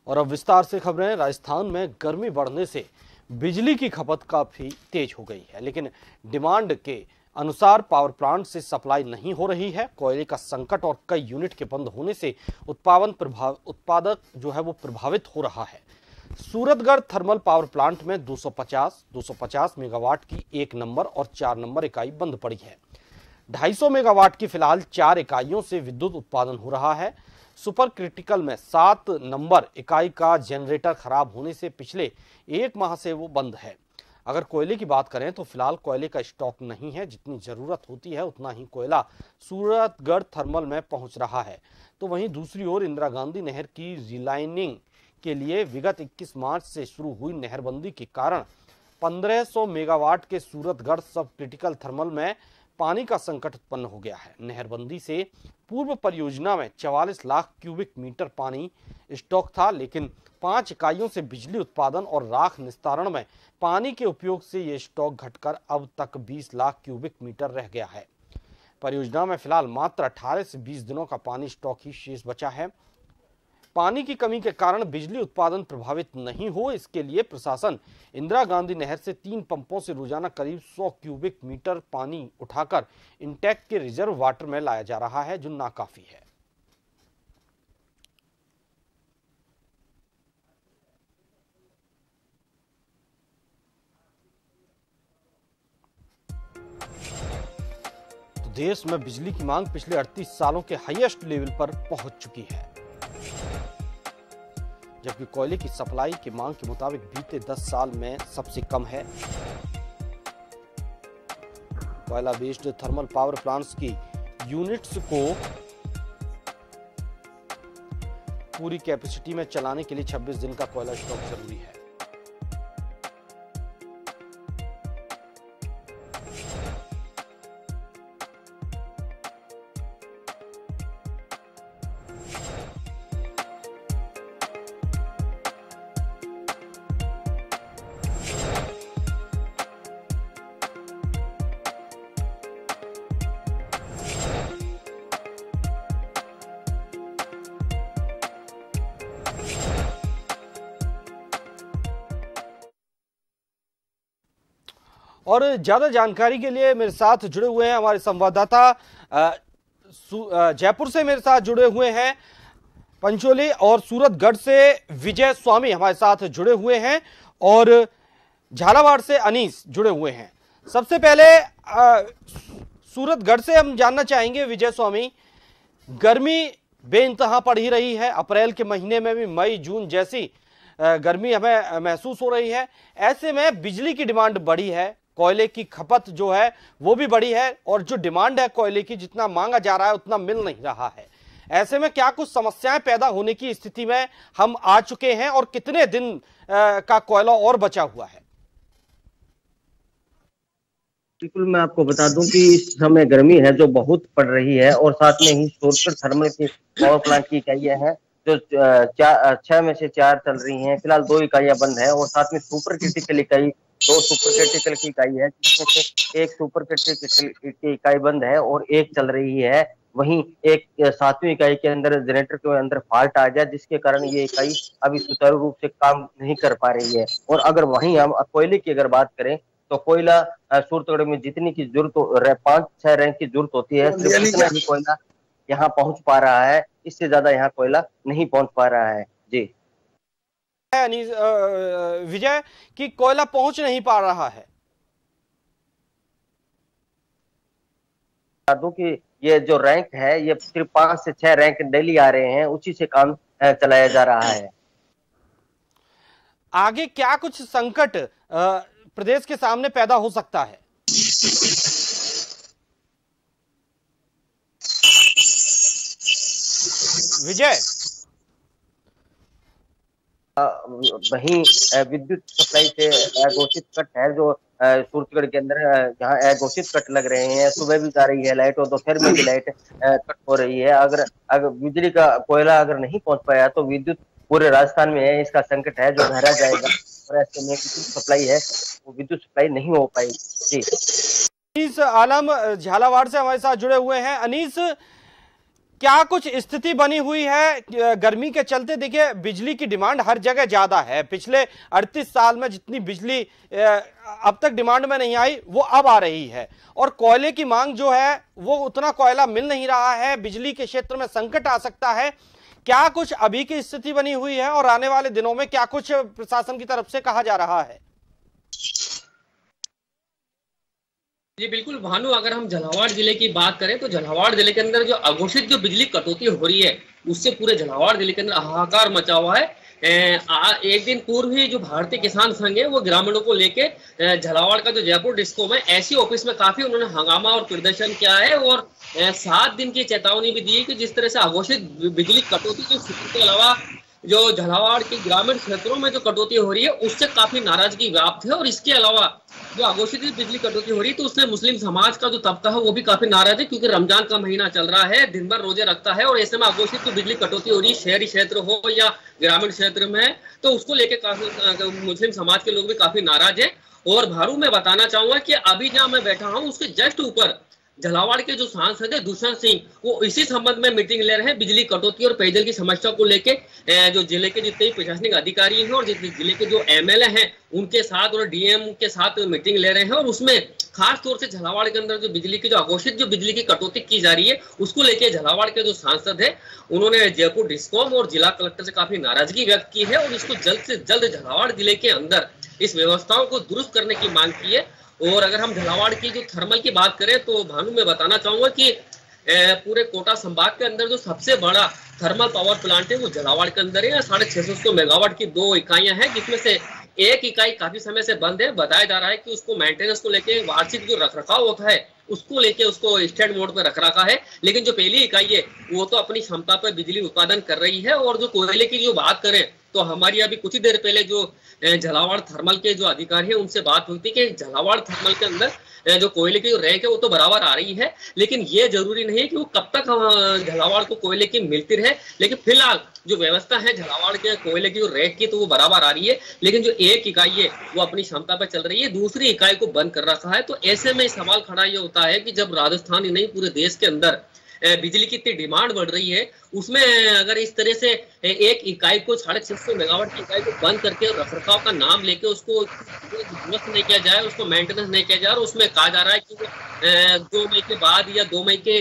और अब विस्तार से खबरें। राजस्थान में गर्मी बढ़ने से बिजली की खपत काफी तेज हो गई है, लेकिन डिमांड के अनुसार पावर प्लांट से सप्लाई नहीं हो रही है। कोयले का संकट और कई यूनिट के बंद होने से उत्पादक जो है वो प्रभावित हो रहा है। सूरतगढ़ थर्मल पावर प्लांट में 250 मेगावाट की 1 नंबर और 4 नंबर इकाई बंद पड़ी है। 250 मेगावाट की फिलहाल 4 इकाइयों से विद्युत उत्पादन हो रहा है। सुपर क्रिटिकल में 7 नंबर इकाई का जनरेटर खराब होने से पिछले 1 माह से वो बंद है। अगर कोयले की बात करें तो फिलहाल कोयले का स्टॉक नहीं है। जितनी जरूरत होती है उतना ही कोयला सूरतगढ़ थर्मल में पहुंच रहा है। तो वहीं दूसरी ओर इंदिरा गांधी नहर की रिलाइनिंग के लिए विगत 21 मार्च से शुरू हुई नहरबंदी के कारण 1500 मेगावाट के सूरतगढ़ सब क्रिटिकल थर्मल में पानी का संकट उत्पन्न हो गया है। नहरबंदी से पूर्व परियोजना में 44 लाख क्यूबिक मीटर पानी स्टॉक था, लेकिन 5 इकाइयों से बिजली उत्पादन और राख निस्तारण में पानी के उपयोग से यह स्टॉक घटकर अब तक 20 लाख क्यूबिक मीटर रह गया है। परियोजना में फिलहाल मात्र 18 से 20 दिनों का पानी स्टॉक ही शेष बचा है। पानी की कमी के कारण बिजली उत्पादन प्रभावित नहीं हो, इसके लिए प्रशासन इंदिरा गांधी नहर से 3 पंपों से रोजाना करीब 100 क्यूबिक मीटर पानी उठाकर इंटेक के रिजर्व वाटर में लाया जा रहा है, जो नाकाफी है। तो देश में बिजली की मांग पिछले 38 सालों के हाईएस्ट लेवल पर पहुंच चुकी है, जबकि कोयले की सप्लाई की मांग के मुताबिक बीते 10 साल में सबसे कम है। कोयला बेस्ड थर्मल पावर प्लांट्स की यूनिट्स को पूरी कैपेसिटी में चलाने के लिए 26 दिन का कोयला स्टॉक जरूरी है। और ज्यादा जानकारी के लिए मेरे साथ जुड़े हुए हैं हमारे संवाददाता जयपुर से मेरे साथ जुड़े हुए हैं पंचोली, और सूरतगढ़ से विजय स्वामी हमारे साथ जुड़े हुए हैं, और झालावाड़ से अनीस जुड़े हुए हैं। सबसे पहले सूरतगढ़ से हम जानना चाहेंगे विजय स्वामी, गर्मी बेइंतहा पड़ ही रही है। अप्रैल के महीने में भी मई जून जैसी गर्मी हमें महसूस हो रही है। ऐसे में बिजली की डिमांड बढ़ी है, कोयले की खपत जो है वो भी बढ़ी है, और जो डिमांड है कोयले की जितना मांगा जा रहा है उतना मिल नहीं रहा है। ऐसे में क्या कुछ समस्याएं पैदा होने की स्थिति में हम आ चुके हैं, और कितने दिन का कोयला और बचा हुआ है? बिल्कुल, मैं आपको बता दूं कि इस समय गर्मी है जो बहुत पड़ रही है, और साथ में ही सूरतगढ़ थर्मल के पावर प्लांट की इकाइयां हैं जो 6 में से 4 चल रही हैं। फिलहाल 2 इकाइयां बंद है, और साथ में सुपर क्रिटिकल इकाई 2 सुपर क्रिटिकल की इकाई है, जिसमें से एक सुपर क्रिटिकल की इकाई बंद है और एक चल रही है। वहीं एक 7वीं इकाई के अंदर जनरेटर के अंदर फॉल्ट आ गया, जिसके कारण ये इकाई अभी सुचारू रूप से काम नहीं कर पा रही है। और अगर वहीं हम कोयले की अगर बात करें तो कोयला सूरतगढ़ में जितनी की जरूरत 5-6 रैंक की जरूरत होती है, सिर्फ इतना ही कोयला यहाँ पहुंच पा रहा है, इससे ज्यादा यहाँ कोयला नहीं पहुंच पा रहा है। जी विजय, कि कोयला पहुंच नहीं पा रहा है। बता दूं कि ये जो रैंक है ये सिर्फ 5 से 6 रैंक डेली आ रहे हैं, उसी से काम चलाया जा रहा है। आगे क्या कुछ संकट प्रदेश के सामने पैदा हो सकता है? विजय, वहीं विद्युत सप्लाई से अघोषित कट है जो सूरतगढ़ के अंदर जहाँ अघोषित कट लग रहे हैं। सुबह भी जा रही है लाइट, और दोपहर में भी लाइट कट हो रही है। अगर बिजली का कोयला अगर नहीं पहुंच पाया तो विद्युत पूरे राजस्थान में है, इसका संकट है जो गहरा जाएगा, और ऐसे में विद्युत सप्लाई है वो विद्युत सप्लाई नहीं हो पाएगी। जी, अनीस आलम झालावाड़ से हमारे साथ जुड़े हुए हैं। अनीस, क्या कुछ स्थिति बनी हुई है गर्मी के चलते? देखिए, बिजली की डिमांड हर जगह ज्यादा है। पिछले 38 साल में जितनी बिजली अब तक डिमांड में नहीं आई, वो अब आ रही है, और कोयले की मांग जो है वो उतना कोयला मिल नहीं रहा है। बिजली के क्षेत्र में संकट आ सकता है। क्या कुछ अभी की स्थिति बनी हुई है और आने वाले दिनों में क्या कुछ प्रशासन की तरफ से कहा जा रहा है? जी बिल्कुल भानु, अगर हम झालावाड़ जिले की बात करें तो झालावाड़ जिले के अंदर जो अघोषित जो बिजली कटौती हो रही है उससे पूरे झालावाड़ जिले के अंदर हाहाकार मचा हुआ है। एक दिन पूर्व ही जो भारतीय किसान संघ है वो ग्रामीणों को लेके झालावाड़ का जो जयपुर डिस्कोम है ऐसी ऑफिस में काफी उन्होंने हंगामा और प्रदर्शन किया है, और 7 दिन की चेतावनी भी दी है कि जिस तरह से अघोषित बिजली कटौती की स्थिति के अलावा जो झालावाड़ के ग्रामीण क्षेत्रों में जो कटौती हो रही है उससे काफी नाराजगी व्याप्त है। और इसके अलावा जो अघोषित बिजली कटौती हो रही है तो उसमें मुस्लिम समाज का जो तबका है वो भी काफी नाराज है, क्योंकि रमजान का महीना चल रहा है, दिन भर रोजे रखता है, और ऐसे में अघोषित जो बिजली कटौती हो रही है शहरी क्षेत्र हो या ग्रामीण क्षेत्र में, तो उसको लेकर काफी मुस्लिम समाज के लोग भी काफी नाराज है। और भारू मैं बताना चाहूंगा कि अभी जहाँ मैं बैठा हूँ उसके जस्ट ऊपर झालावाड़ के जो सांसद है दुष्यंत सिंह, वो इसी संबंध में मीटिंग ले रहे हैं बिजली कटौती और पेयजल की समस्या को लेके। जो जिले के जितने प्रशासनिक अधिकारी हैं और जिले के जो एमएलए हैं उनके साथ और डीएम के साथ मीटिंग ले रहे हैं, और उसमें खास तौर से झालावाड़ के अंदर जो बिजली की जो अघोषित जो बिजली की कटौती की जा रही है उसको लेके झालावाड़ के जो सांसद है उन्होंने जयपुर डिस्कॉम और जिला कलेक्टर से काफी नाराजगी व्यक्त की है, और इसको जल्द से जल्द झालावाड़ जिले के अंदर इस व्यवस्थाओं को दुरुस्त करने की मांग की है। और अगर हम झालावाड़ की जो थर्मल की बात करें तो भानु मैं बताना चाहूंगा कि पूरे कोटा संभाग के अंदर जो सबसे बड़ा थर्मल पावर प्लांट है वो झालावाड़ के अंदर है। 650 मेगावाट की 2 इकाइयां हैं, जिसमें से एक इकाई काफी समय से बंद है। बताया जा रहा है कि उसको मेंटेनेंस को लेके वार्षिक जो रखरखाव होता है उसको लेके उसको स्टैंड मोड पर रख रखा है, लेकिन जो पहली इकाई है वो तो अपनी क्षमता पर बिजली उत्पादन कर रही है। और जो कोयले की जो बात करें तो हमारी अभी कुछ ही देर पहले जो झालावाड़ थर्मल के जो अधिकारी है उनसे बात हुई थी कि झालावाड़ थर्मल के अंदर जो कोयले की जो रैंक है वो तो बराबर आ रही है, लेकिन ये जरूरी नहीं है कि वो कब तक झालावाड़ को कोयले की मिलती रहे। लेकिन फिलहाल जो व्यवस्था है झालावाड़ के कोयले की जो रैंक की तो वो बराबर आ रही है, लेकिन जो एक इकाई है वो अपनी क्षमता पर चल रही है, दूसरी इकाई को बंद कर रखा है। तो ऐसे में सवाल खड़ा ये होता है कि जब राजस्थान ही नहीं पूरे देश के अंदर बिजली की इतनी डिमांड बढ़ रही है, उसमें अगर इस तरह से एक इकाई को 650 मेगावाट की इकाई को बंद करके रखरखाव का नाम लेके उसको दुरुस्त नहीं किया जाए, उसको मेंटेनेंस नहीं किया जाए, और उसमें कहा जा रहा है कि 2 मई के बाद या 2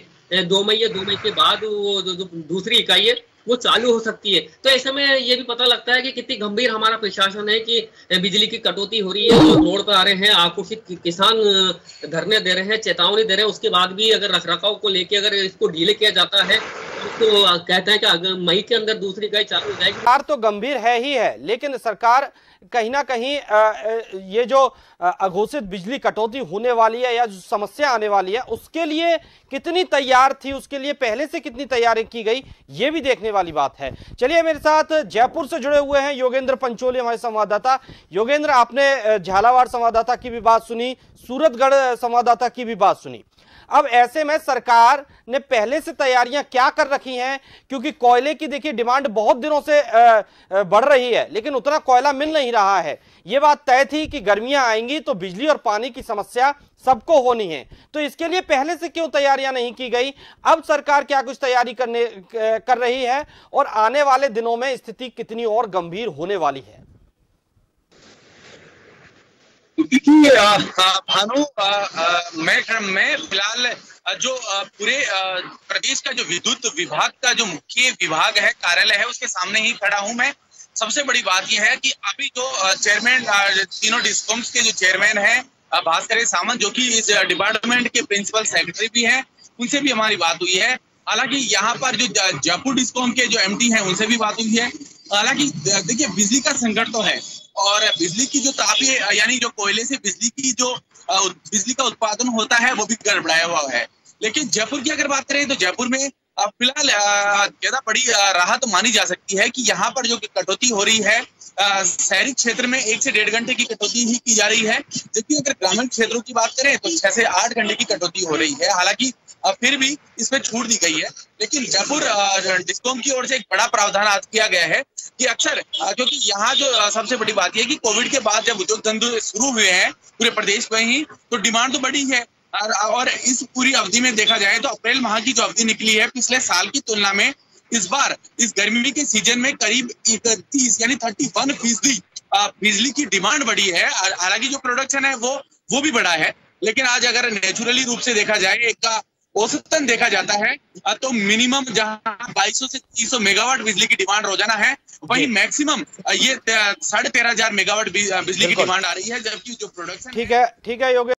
मई के बाद वो जो दूसरी इकाई है वो चालू हो सकती है। तो ऐसे में ये भी पता लगता है कि कितनी गंभीर हमारा प्रशासन है कि बिजली की कटौती हो रही है, लोग रोड पर आ रहे हैं, आक्रोशित किसान धरने दे रहे हैं, चेतावनी दे रहे हैं, उसके बाद भी अगर रखरखाव को लेके अगर इसको डीले किया जाता है तो कहते हैं कि अगर मई के अंदर दूसरी इकाई चालू हो जाएगी। सरकार तो गंभीर है ही है, लेकिन सरकार कहीं ना कहीं ये जो अघोषित बिजली कटौती होने वाली है या जो समस्या आने वाली है उसके लिए कितनी तैयार थी, उसके लिए पहले से कितनी तैयारी की गई, ये भी देखने वाली बात है। चलिए, मेरे साथ जयपुर से जुड़े हुए हैं योगेंद्र पंचोली, हमारे संवाददाता। योगेंद्र, आपने झालावाड़ संवाददाता की भी बात सुनी, सूरतगढ़ संवाददाता की भी बात सुनी। अब ऐसे में सरकार ने पहले से तैयारियां क्या कर रखी हैं, क्योंकि कोयले की देखिए डिमांड बहुत दिनों से बढ़ रही है, लेकिन उतना कोयला मिल नहीं रहा है। ये बात तय थी कि गर्मियां आएंगी तो बिजली और पानी की समस्या सबको होनी है, तो इसके लिए पहले से क्यों तैयारियां नहीं की गई? अब सरकार क्या कुछ तैयारी कर रही है और आने वाले दिनों में स्थिति कितनी और गंभीर होने वाली है? देखिए भानु, मैं फिलहाल जो पूरे प्रदेश का जो विद्युत विभाग का जो मुख्य विभाग है, कार्यालय है, उसके सामने ही खड़ा हूं मैं। सबसे बड़ी बात यह है कि अभी जो चेयरमैन, तीनों डिस्कॉम्स के जो चेयरमैन हैं भास्कर सामंत, जो कि इस डिपार्टमेंट के प्रिंसिपल सेक्रेटरी भी हैं, उनसे भी हमारी बात हुई है। हालांकि यहाँ पर जो जयपुर डिस्कॉम के जो एमडी हैं उनसे भी बात हुई है। हालांकि देखिए, बिजली का संकट तो है, और बिजली की जो तापीय यानी जो कोयले से बिजली का उत्पादन होता है वो भी गड़बड़ाया हुआ है। लेकिन जयपुर की अगर बात करें तो जयपुर में फिलहाल ज्यादा बड़ी राहत मानी जा सकती है कि यहाँ पर जो कटौती हो रही है शहरी क्षेत्र में 1 से 1.5 घंटे की कटौती ही की जा रही है, जबकि अगर ग्रामीण क्षेत्रों की बात करें तो 6 से 8 घंटे की कटौती हो रही है। हालांकि फिर भी इसमें छूट दी गई है, लेकिन जयपुर डिस्कॉम की ओर से एक बड़ा प्रावधान आज किया गया है कि अक्सर, क्योंकि यहाँ जो सबसे बड़ी बात यह है कि कोविड के बाद जब उद्योग धंधे शुरू हुए हैं पूरे प्रदेश में ही, तो डिमांड तो बढ़ी है, और इस पूरी अवधि में देखा जाए तो अप्रैल माह की जो अवधि निकली है पिछले साल की तुलना में इस बार इस गर्मी के सीजन में करीब 31 यानी 31% बिजली की डिमांड बढ़ी है। हालांकि जो प्रोडक्शन है वो भी बढ़ा है, लेकिन आज अगर नेचुरली रूप से देखा जाए एक का औसतन देखा जाता है तो मिनिमम जहां 2200 से 300 मेगावाट बिजली की डिमांड रोजाना है, वहीं मैक्सिमम ये 13,500 मेगावाट बिजली की डिमांड आ रही है, जबकि जो प्रोडक्शन ठीक है योगेश।